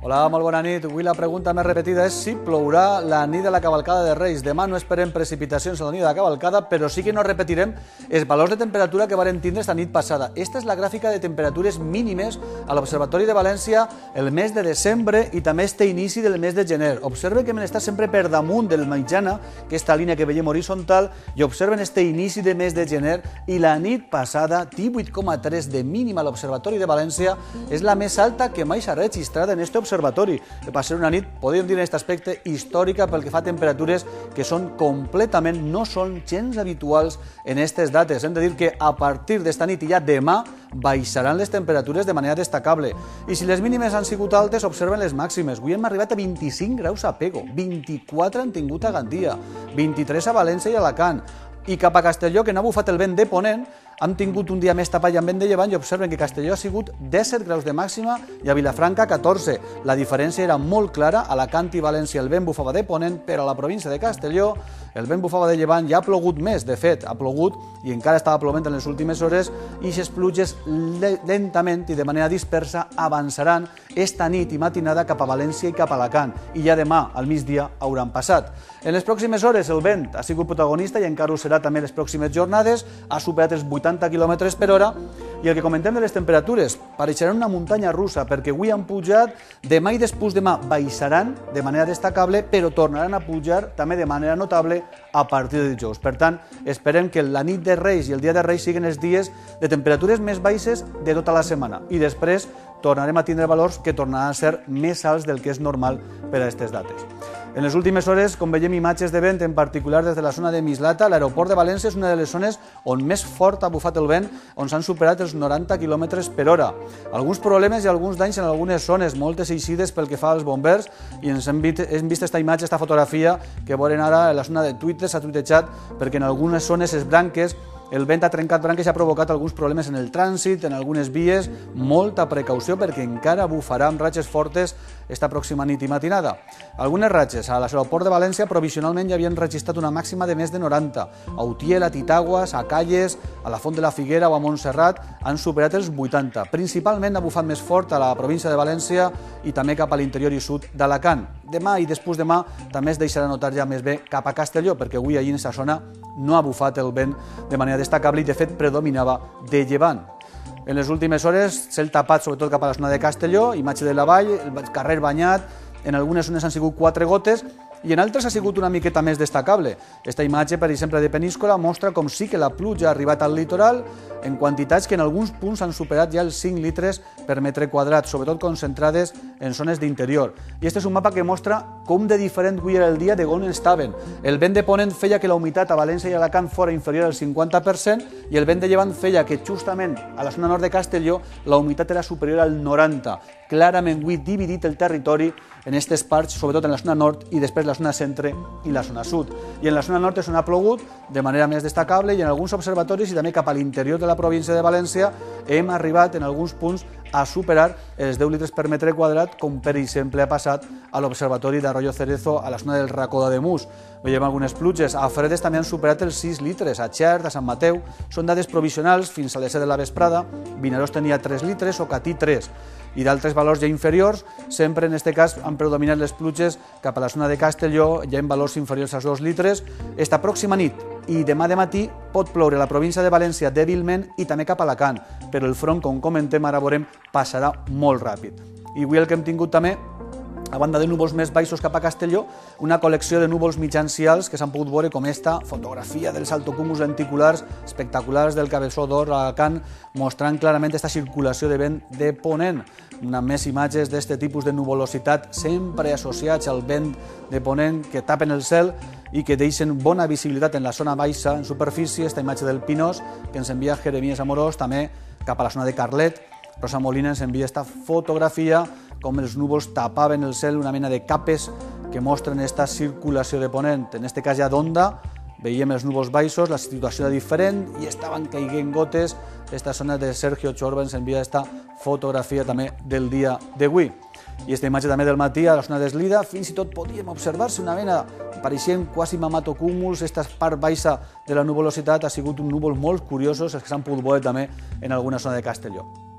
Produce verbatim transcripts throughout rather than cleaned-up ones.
Hola, molt bona nit. Avui la pregunta més repetida és si plourà la nit de la cavalcada de Reis. Demà no esperem precipitacions a la nit de la cavalcada, però sí que no repetirem els valors de temperatura que varen tindre esta nit passada. Esta és la gràfica de temperatures mínimes a l'Observatori de València el mes de desembre i també este inici del mes de gener. Observen que hem estat sempre per damunt del mitjana, aquesta línia que veiem horitzontal, i observen este inici de mes de gener i la nit passada, divuit coma tres de mínima a l'Observatori de València, és la més alta que mai s'ha registrat en este observatori. observatori. Va ser una nit, podríem dir en aquest aspecte, històrica pel que fa a temperatures que són completament, no són gens habituals en aquestes dates. Hem de dir que a partir d'esta nit i ja demà baixaran les temperatures de manera destacable. I si les mínimes han sigut altes, observen les màximes. Avui hem arribat a vint-i-cinc graus a Pego, vint-i-quatre han tingut a Gandia, vint-i-tres a València i Alacant. I cap a Castelló, que no ha bufat el vent de ponent, hem tingut un dia més tapat i amb vent de llevant i observen que Castelló ha sigut disset graus de màxima i a Vilafranca catorze. La diferència era molt clara, a Alacant i València el vent bufava de ponent, però a la província de Castelló el vent bufava de llevant i ha plogut més, de fet, ha plogut i encara estava plovent en les últimes hores i aquestes pluges lentament i de manera dispersa avançaran esta nit i matinada cap a València i cap a Alacant i ja demà al migdia hauran passat. En les pròximes hores el vent ha sigut protagonista i encara ho serà també les pròximes jornades, ha superat els vuitanta quilòmetres per hora i el que comentem de les temperatures, pareixeran una muntanya russa perquè avui han pujat, demà i després demà baixaran de manera destacable però tornaran a pujar també de manera notable a partir de dijous. Per tant, esperem que la nit de Reis i el dia de Reis siguin els dies de temperatures més baixes de tota la setmana i després tornarem a tindre valors que tornaran a ser més alts del que és normal per a aquestes dates. En les últimes hores, com veiem imatges de vent, en particular des de la zona de Mislata, l'aeroport de València és una de les zones on més fort ha bufat el vent, on s'han superat els noranta quilòmetres per hora. Alguns problemes i alguns danys en algunes zones, moltes eixides pel que fa als bombers, i ens hem vist, hem vist esta imatge, esta fotografia que veuen ara a la zona de Twitter, s'ha tuitejat, perquè en algunes zones les branques el vent ha trencat branques i ha provocat alguns problemes en el trànsit, en algunes vies. Molta precaució perquè encara bufarà amb ratxes fortes esta pròxima nit i matinada. Algunes ratxes a l'aeroport de València provisionalment ja havien registrat una màxima de més de noranta. A Utiel, a Titaguas, a Calles, a la Font de la Figuera o a Montserrat han superat els vuitanta. Principalment ha bufat més fort a la província de València i també cap a l'interior i sud d'Alacant. Demà i després demà també es deixarà notar ja més bé cap a Castelló, perquè avui allí en aquesta zona no ha bufat el vent de manera destacable i de fet predominava de llevant. En les últimes hores, cel tapat sobretot cap a la zona de Castelló, imatge de la vall, el carrer banyat, en algunes zones han sigut quatre gotes i en altres ha sigut una miqueta més destacable. Esta imatge, per exemple, de Peníscola mostra com sí que la pluja ha arribat al litoral en quantitats que en alguns punts han superat ja els cinc litres per metre quadrat, sobretot concentrades en zones d'interior. I este és un mapa que mostra com de diferent avui era el dia de on estaven. El vent de ponent feia que la humitat a València i Alacant fora inferior al cinquanta per cent i el vent de llevant feia que justament a la zona nord de Castelló la humitat era superior al noranta per cent. Clarament avui dividit el territori en aquestes parts, sobretot en la zona nord i després la zona centre i la zona sud. I en la zona nord és on ha plogut de manera més destacable i en alguns observatoris i també cap a l'interior de la província de València hem arribat en alguns punts a superar els deu litres per metre quadrat, com per exemple ha passat a l'observatori d'Arroyo Cerezo a la zona del Racó d'Ademús. Veiem algunes pluges. A Fredes també han superat els sis litres, a Xert, a Sant Mateu. Són dades provisionals fins a les set de la vesprada. Vinaròs tenia tres litres o Catí tres. I d'altres valors ja inferiors, sempre en aquest cas han predominat les pluges cap a la zona de Castelló, ja en valors inferiors als dos litres. Esta pròxima nit i demà de matí pot ploure a la província de València dèbilment i també cap a Alacant, però el front, com comentem, ara veurem, passarà molt ràpid. I avui el que hem tingut també, a banda de núvols més baixos cap a Castelló, una col·lecció de núvols mitjans i alts que s'han pogut veure com esta fotografia dels altocúmuls lenticulars espectaculars del Cabeçó d'Or a Alacant, mostrant clarament aquesta circulació de vent de ponent. Una més imatges d'aquest tipus de nuvolositat sempre associats al vent de ponent que tapen el cel i que deixen bona visibilitat en la zona baixa, en superfície, esta imatge del Pinós que ens envia Jeremies Amorós, també cap a la zona de Carlet. Rosa Molina ens envia esta fotografia com els núvols tapaven el cel, una mena de capes que mostren aquesta circulació de ponent. En aquest cas ja d'onda, veiem els núvols baixos, la situació era diferent i estaven caiguent gotes. Esta zona de Sergio Chorba ens envia aquesta fotografia també del dia d'avui. I aquesta imatge també del matí a la zona d'Eslida, fins i tot podíem observar-se una mena, pareixien quasi mamatocúmuls, aquesta part baixa de la nuvolositat ha sigut un núvol molt curiosos, els que s'han pogut veure també en alguna zona de Castelló.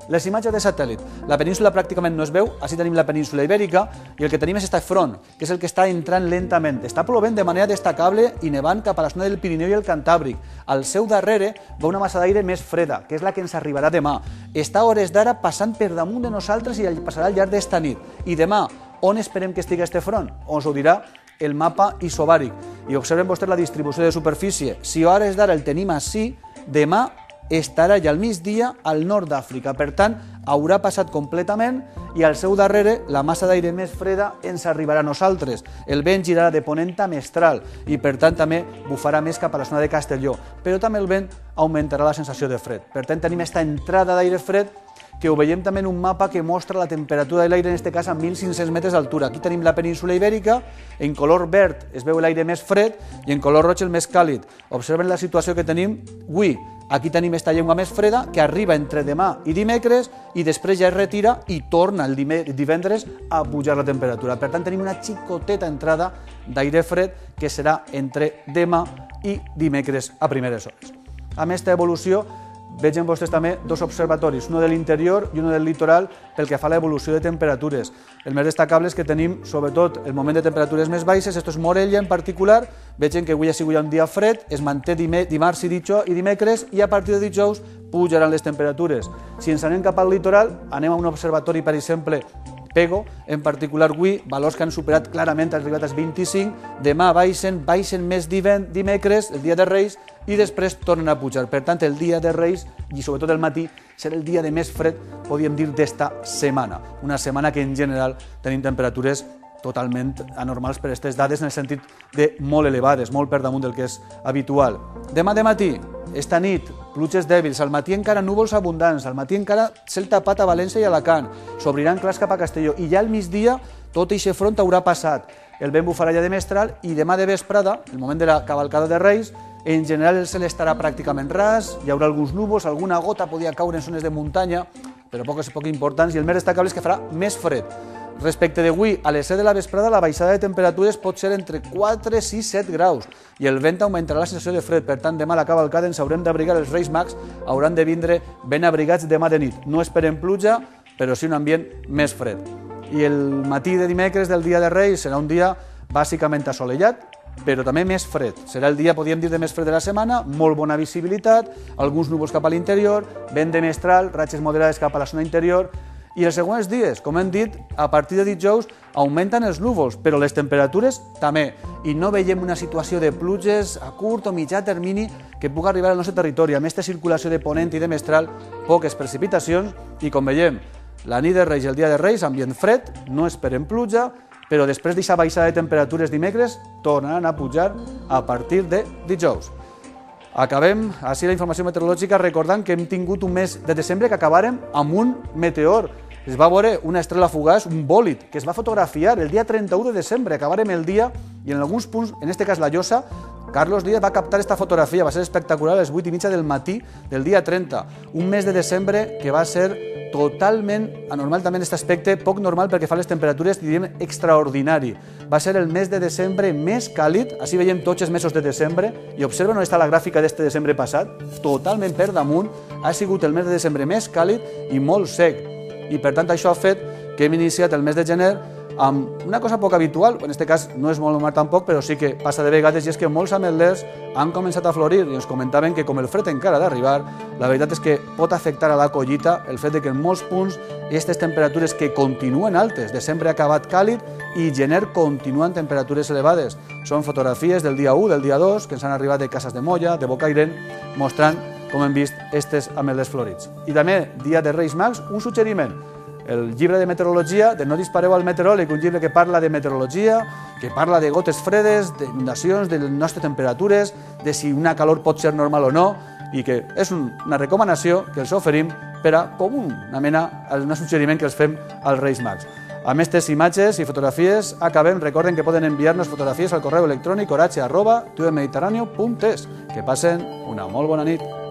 Les imatges de satèl·lit. La península pràcticament no es veu, així tenim la península ibèrica i el que tenim és aquest front, que és el que està entrant lentament. Està plovent de manera destacable i nevant cap a la zona del Pirineu i el Cantàbric. Al seu darrere va una massa d'aire més freda, que és la que ens arribarà demà. Està a hores d'ara passant per damunt de nosaltres i passarà al llarg d'esta nit. I demà, on esperem que estigui este front? Ons ho dirà el mapa isobàric. I observen vostès la distribució de superfície. Si a hores d'ara el tenim així, demà estarà ja al migdia al nord d'Àfrica. Per tant, haurà passat completament i al seu darrere la massa d'aire més freda ens arribarà a nosaltres. El vent girarà de ponent a mestral i per tant també bufarà més cap a la zona de Castelló. Però també el vent augmentarà la sensació de fred. Per tant, tenim aquesta entrada d'aire fred que ho veiem també en un mapa que mostra la temperatura de l'aire, en aquest cas a mil cinc-cents metres d'altura. Aquí tenim la península ibèrica, en color verd es veu l'aire més fred i en color roig el més càlid. Observen la situació que tenim avui. Aquí tenim aquesta llengua més freda que arriba entre demà i dimecres i després ja es retira i torna el divendres a pujar la temperatura. Per tant, tenim una xicoteta entrada d'aire fred que serà entre demà i dimecres a primeres hores. Amb aquesta evolució, vegen vostès també dos observatoris, un de l'interior i un del litoral pel que fa a l'evolució de temperatures. El més destacable és que tenim, sobretot, el moment de temperatures més baixes, esto és Morella en particular, vegen que avui ha sigut un dia fred, es manté dimarts i dimecres i a partir de dijous pujaran les temperatures. Si ens anem cap al litoral, anem a un observatori, per exemple, Pego, en particular avui, valors que han superat clarament, han arribat als vint-i-cinc, demà baixen, baixen més dimecres, el dia de Reis, i després tornen a pujar. Per tant, el dia de Reis, i sobretot el matí, serà el dia de més fred, podríem dir, d'esta setmana. Una setmana que en general tenim temperatures totalment anormals per aquestes dades, en el sentit de molt elevades, molt per damunt del que és habitual. Demà de matí, esta nit, pluges dèbils, al matí encara núvols abundants, al matí encara cel tapat a València i Alacant, s'obriran clars cap a Castelló i ja al migdia tot aquest front haurà passat. El vent bufarà ja de mestral i demà de vesprada, el moment de la cavalcada de Reis, en general el cel estarà pràcticament ras, hi haurà alguns núvols, alguna gota podria caure en zones de muntanya, però poques poc importants, i el més destacable és que farà més fred. Respecte d'avui, a les set de la vesprada, la baixada de temperatures pot ser entre quatre, sis, set graus i el vent augmentarà la sensació de fred. Per tant, demà a la cavalcada ens haurem d'abrigar, els Reis Mags hauran de vindre ben abrigats demà de nit. No esperem pluja, però sí un ambient més fred. I el matí de dimecres del dia de Reis serà un dia bàsicament assolellat, però també més fred. Serà el dia, podríem dir, de més fred de la setmana, molt bona visibilitat, alguns núvols cap a l'interior, vent de mestral, ratxes moderades cap a la zona interior. I els següents dies, com hem dit, a partir de dijous augmenten els núvols, però les temperatures també. I no veiem una situació de pluges a curt o mitjà termini que pugui arribar al nostre territori. Amb aquesta circulació de ponent i de mestral, poques precipitacions i, com veiem, la nit de Reis i el dia de Reis, ambient fred, no esperem pluja, però després d'aquesta baixada de temperatures dimecres tornaran a pujar a partir de dijous. Acabem així la informació meteorològica recordant que hem tingut un mes de desembre que acabarem amb un meteor. Es va veure una estrela fugaç, un bòlit, que es va fotografiar el dia trenta-u de desembre. Acabarem el dia i en alguns punts, en aquest cas la Llosa, Carlos Díaz va captar esta fotografia, va ser espectacular a les vuit i mitja del matí del dia trenta. Un mes de desembre que va ser totalment anormal també en aquest aspecte, poc normal perquè fa les temperatures, diríem, extraordinari. Va ser el mes de desembre més càlid, així veiem tots els mesos de desembre, i observen on està la gràfica d'este desembre passat, totalment per damunt, ha sigut el mes de desembre més càlid i molt sec. I per tant això ha fet que hem iniciat el mes de gener amb una cosa poc habitual, en aquest cas no és molt normal tampoc, però sí que passa de vegades, i és que molts ametlers han començat a florir i ens comentaven que com el fred encara ha d'arribar, la veritat és que pot afectar a la collita el fet de que en molts punts aquestes temperatures que continuen altes, desembre ha acabat càlid i gener continuen temperatures elevades. Són fotografies del dia u, del dia dos, que ens han arribat de Casas de Molla, de Bocairent, mostrant, com hem vist, aquests ametlers florits. I també, dia de Reis Mags, un suggeriment. El llibre de meteorologia de No dispareu al meteoròleg, un llibre que parla de meteorologia, que parla de gotes fredes, d'inundacions, de les nostres temperatures, de si una calor pot ser normal o no, i que és una recomanació que els oferim per a, com una mena, un suggeriment que els fem als Reis Mags. Amb aquestes imatges i fotografies acabem. Recorden que poden enviar-nos fotografies al correu electrònic oratge arroba tuemediterraneo punt es. Que passen una molt bona nit.